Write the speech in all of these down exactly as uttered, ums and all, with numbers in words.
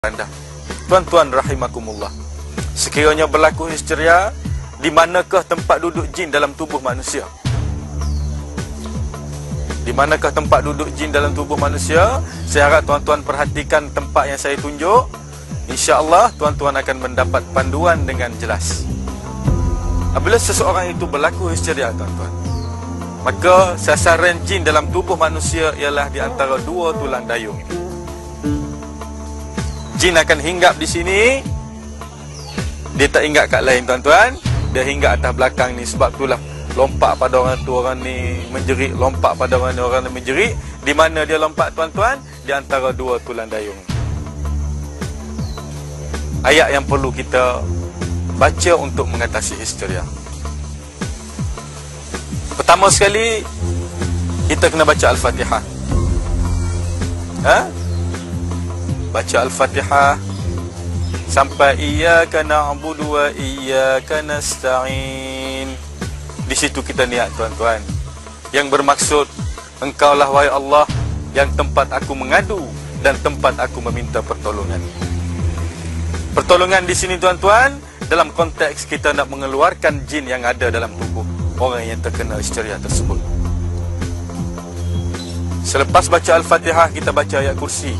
anda. Tuan-tuan rahimakumullah, sekiranya berlaku histeria, di manakah tempat duduk jin dalam tubuh manusia? Di manakah tempat duduk jin dalam tubuh manusia? Saya harap tuan-tuan perhatikan tempat yang saya tunjuk. InsyaAllah tuan-tuan akan mendapat panduan dengan jelas. Apabila seseorang itu berlaku histeria, tuan-tuan, maka sasaran jin dalam tubuh manusia ialah di antara dua tulang dayung ini. Jin akan hinggap di sini. Dia tak hinggap kat lain, tuan-tuan. Dia hinggap atas belakang ni. Sebab itulah lompat pada orang tu, orang ni menjerit. Lompat pada orang ni, orang ni menjerit. Di mana dia lompat, tuan-tuan? Di antara dua tulang dayung. Ayat yang perlu kita baca untuk mengatasi histeria. Pertama sekali, kita kena baca Al-Fatihah. Ha? Baca Al-Fatihah sampai iyyaka na'budu wa iyyaka nasta'in. Di situ kita niat, tuan-tuan, yang bermaksud engkaulah wahai Allah yang tempat aku mengadu dan tempat aku meminta pertolongan. Pertolongan di sini, tuan-tuan, dalam konteks kita nak mengeluarkan jin yang ada dalam tubuh orang yang terkena histeria tersebut. Selepas baca Al-Fatihah, kita baca ayat kursi.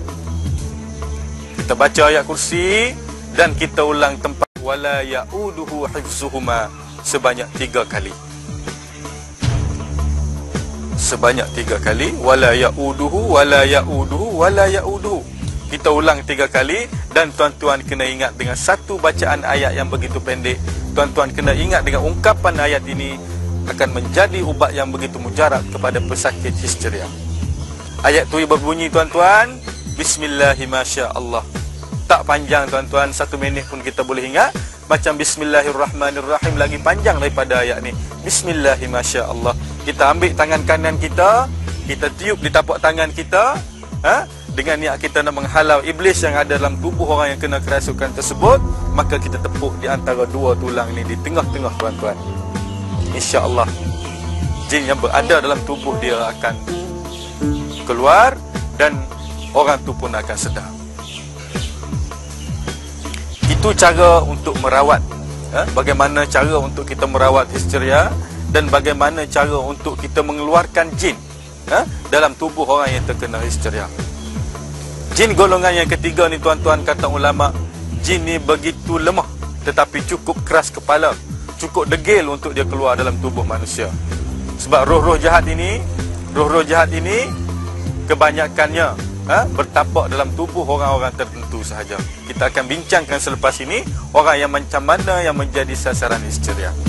Kita baca ayat kursi dan kita ulang tempat wala ya'uduhu hifzuhuma sebanyak tiga kali. Sebanyak tiga kali. Wala ya'uduhu, wala ya'uduhu, wala ya'uduhu. Kita ulang tiga kali. Dan tuan-tuan kena ingat dengan satu bacaan ayat yang begitu pendek. Tuan-tuan kena ingat dengan ungkapan ayat ini akan menjadi ubat yang begitu mujarab kepada pesakit histeria. Ayat tu berbunyi, tuan-tuan, Bismillahirrahmanirrahim. Tak panjang, tuan-tuan, satu minit pun kita boleh ingat. Macam Bismillahirrahmanirrahim lagi panjang daripada ayat ni. Bismillahirrahmanirrahim. Kita ambil tangan kanan kita, kita tiup di tapak tangan kita, ha? Dengan niat kita nak menghalau iblis yang ada dalam tubuh orang yang kena kerasukan tersebut. Maka kita tepuk di antara dua tulang ni, di tengah-tengah, tuan-tuan. InsyaAllah jin yang berada dalam tubuh dia akan keluar dan orang tu pun akan sedar. Itu cara untuk merawat, ha? Bagaimana cara untuk kita merawat histeria dan bagaimana cara untuk kita mengeluarkan jin, ha? Dalam tubuh orang yang terkena histeria. Jin golongan yang ketiga ni, tuan-tuan, kata ulama, jin ni begitu lemah tetapi cukup keras kepala, cukup degil untuk dia keluar dalam tubuh manusia. Sebab roh-roh jahat ini, roh-roh jahat ini kebanyakannya, ha, bertapak dalam tubuh orang-orang tertentu sahaja. Kita akan bincangkan selepas ini orang yang macam mana yang menjadi sasaran histeria.